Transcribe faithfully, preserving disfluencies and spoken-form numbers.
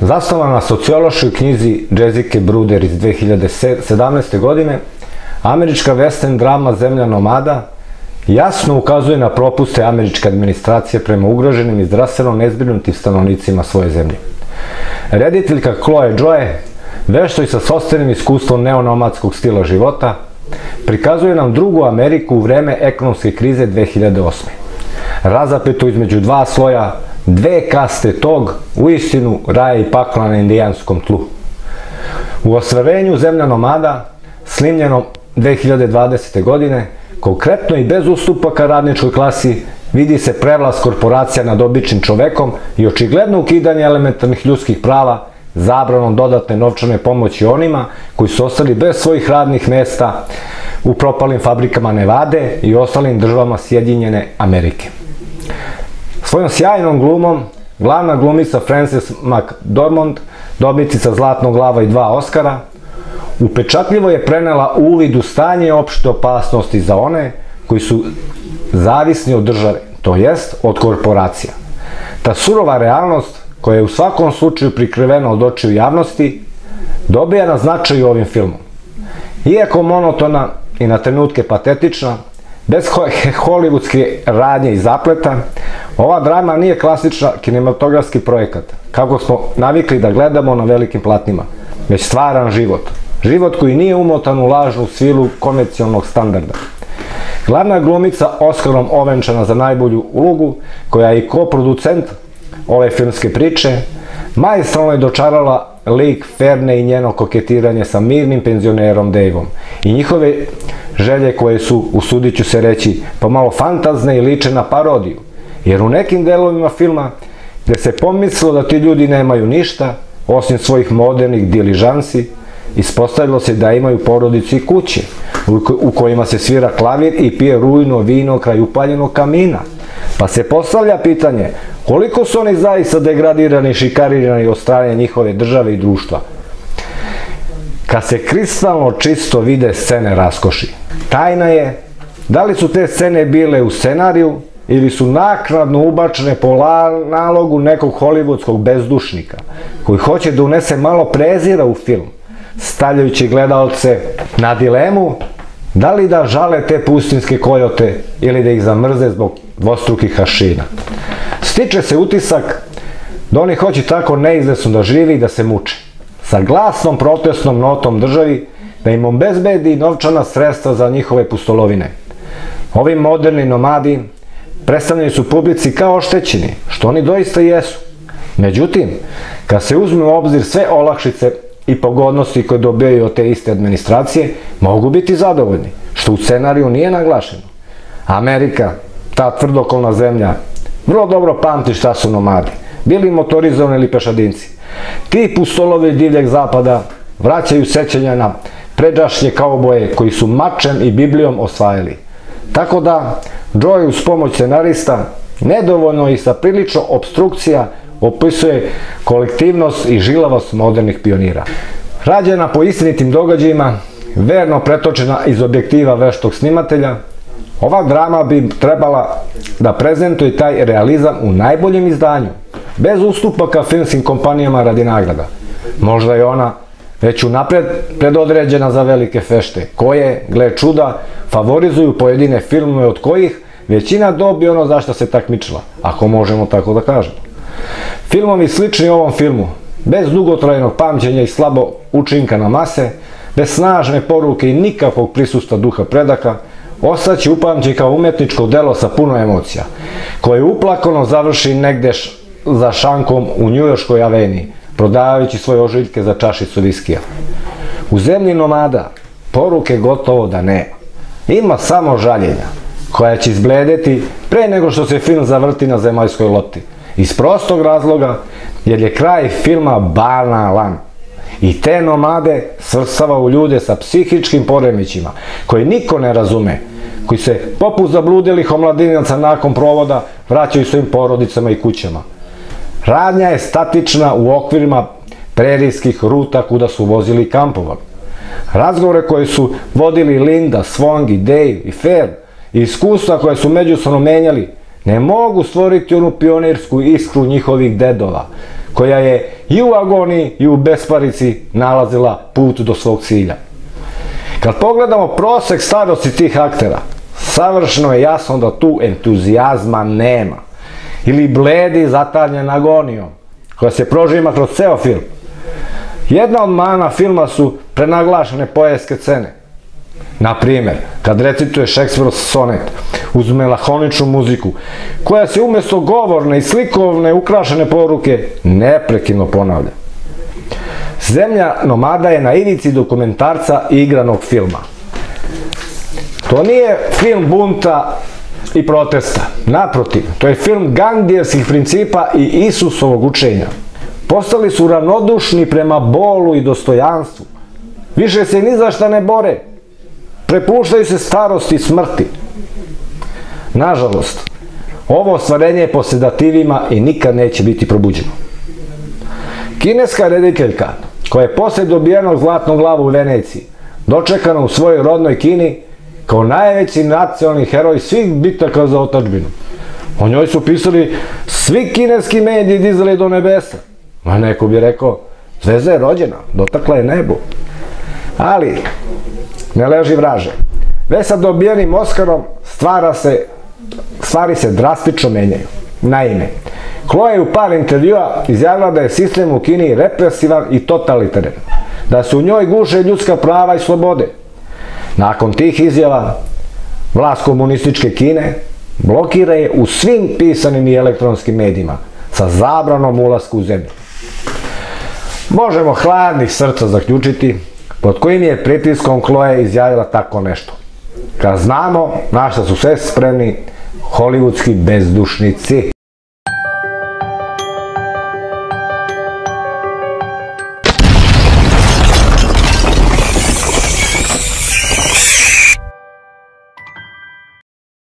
Zasnovana na sociološkoj knjizi Jessica Bruder iz dve hiljade sedamnaeste. godine, američka western drama Zemlja nomada jasno ukazuje na propuste američke administracije prema ugroženim i zdravstveno nezbrinutim stanovnicima svoje zemlje. Rediteljka Chloe Joy, vešto i sa sopstvenim iskustvom neonomadskog stila života, prikazuje nam drugu Ameriku u vreme ekonomske krize dve hiljade osme. Razapetu između dva sloja, dve kaste tog, uistinu raja i pakla na indijanskom tlu. U ostvarenju Zemlja nomada, snimljenom dve hiljade dvadesete. godine, konkretno i bez ustupaka radničkoj klasi, vidi se prevlast korporacija nad običnim čovekom i očigledno ukidanje elementarnih ljudskih prava, zabranom dodatne novčane pomoći onima koji su ostali bez svojih radnih mesta u propalim fabrikama Nevade i ostalim državama Sjedinjene Amerike. Svojom sjajnom glumom, glavna glumica Frances McDormand, dobitnica Zlatnog glava i dva Oskara, upečatljivo je prenela uvid u stanje opšte opasnosti za one koji su zavisni od države, to jest od korporacija. Ta surova realnost, koja je u svakom slučaju prikrivena od očiju javnosti, dobija na značaju ovim filmom. Iako monotona i na trenutke patetična, bez hollywoodske radnje i zapleta, ova drama nije klasična kinematografski projekat, kako smo navikli da gledamo na velikim platnima, već stvaran život. Život koji nije umotan u lažnu svilu komercijalnog standarda. Glavna glumica, Oskarom ovenčana za najbolju ulogu, koja je i koproducent ove filmske priče, maestralno je dočarala lik Ferne i njeno koketiranje sa mirnim penzionerom Daveom i njihove želje koje su, usudit ću se reći, pomalo fantazne i liče na parodiju, jer u nekim delovima filma gde se pomislilo da ti ljudi nemaju ništa, osim svojih modernih diližansi, ispostavilo se da imaju porodicu i kuće, u kojima se svira klavir i pije rujno vino kraj upaljenog kamina. Pa se postavlja pitanje, koliko su oni zaista degradirani i šikarirani od strane njihove države i društva? Kad se kristalno čisto vide scene raskoši. Tajna je, da li su te scene bile u scenariju ili su naknadno ubačene po nalogu nekog hollywoodskog bezdušnika, koji hoće da unese malo prezira u film, stavljajući gledalce na dilemu da li da žale te pustinske kojote ili da ih zamrze zbog dvostrukih aršina. Stiče se utisak da oni hoće tako neizvesno da živi i da se muče, sa glasnom protestnom notom državi da im obezbedi novčana sredstva za njihove pustolovine. Ovi moderni nomadi predstavljeni su publici kao oštećeni, što oni doista jesu. Međutim, kad se uzme u obzir sve olakšice i pogodnosti koje dobijaju od te iste administracije, mogu biti zadovoljni, što u scenariju nije naglašeno. Amerika, ta tvrdokolna zemlja, vrlo dobro pamti šta su nomadi, bili motorizovani ili pešadinci. Ti pustolovi divljeg zapada vraćaju sećanja na pređašnje kauboje koji su mačem i Biblijom osvajali. Tako da, Joy uz pomoć scenarista, nedovoljno i sa prilično obstrukcija, opisuje kolektivnost i žilavost modernih pionira. Rađena po istinitim događajima, verno pretočena iz objektiva veštog snimatelja, ova drama bi trebala da prezentuje taj realizam u najboljem izdanju, bez ustupaka filmskim kompanijama radi nagrada. Možda je ona već unapred predodređena za velike fešte, koje, gle čuda, favorizuju pojedine filmove od kojih većina dobije ono za što se takmičila, ako možemo tako da kažemo. Filmovi slični ovom filmu, bez dugotrajnog pamćenja i slabo učinka na mase, bez snažne poruke i nikakvog prisustva duha predaka, ostaće upamćen kao umetničko delo sa puno emocija, koje uplakano završi negde za šankom u njujorškoj aveniji, prodavajući svoje ožiljke za čašicu viskija. U Zemlji nomada poruke gotovo da nema. Ima samo žaljenja, koja će izbledeti pre nego što se film zavrti na zemaljskoj lopti. Iz prostog razloga, jer je kraj filma banalan. I te nomade svrstava u ljude sa psihičkim poremećima, koje niko ne razume, koji se poput zabludilih omladinaca nakon provoda vraćaju svojim porodicama i kućama. Radnja je statična u okvirima prerijskih ruta kuda su vozili i kampovali. Razgovore koje su vodili Linda, Swong i Dave i Fern i iskustva koje su međusobno menjali ne mogu stvoriti onu pionirsku iskru njihovih dedova, koja je i u agoniji i u besparici nalazila put do svog cilja. Kad pogledamo prosek starosti tih aktera, savršeno je jasno da tu entuzijazma nema, ili bledi zatamljen agonijom, koja se prožima kroz ceo film. Jedna od mana filma su prenaglašene poetske scene. Naprimjer, kad recituje Šekspirov sonet uz melahoničnu muziku, koja se umjesto govorne i slikovne ukrašene poruke neprekidno ponavlja. Zemlja nomada je na ivici dokumentarca i igranog filma. To nije film bunta i protesta. Naprotiv, to je film gandijevskih principa i Isusovog učenja. Postali su ravnodušni prema bolu i dostojanstvu. Više se ni za šta ne bore. Prepuštaju se starosti i smrti. Nažalost, ovo ostvarenje je po sedativima i nikad neće biti probuđeno. Kineska rediteljka, koja je posle dobijenog zlatnog lava u Veneciji, dočekana u svojoj rodnoj Kini kao najveći nacionalni heroj svih bitaka za otadžbinu. O njoj su pisali svi kineski mediji dizali do nebesa. A neko bi rekao, zvezda je rođena, dotakla je nebo. Ali, ne leži vraže. Već sa dobijenim Oskarom stvara se, stvari se drastično menjaju. Naime, Chloe je u par intervjua izjavila da je sistem u Kini represivan i totalitaran, da se u njoj guše ljudska prava i slobode. Nakon tih izjava, vlast komunističke Kine blokira je u svim pisanim i elektronskim medijima sa zabranom ulasku u zemlju. Možemo hladnih srca zaključiti pod kojim je pritiskom Chloe izjavila tako nešto, kad znamo na šta su sve spremni hollywoodski bezdušnici.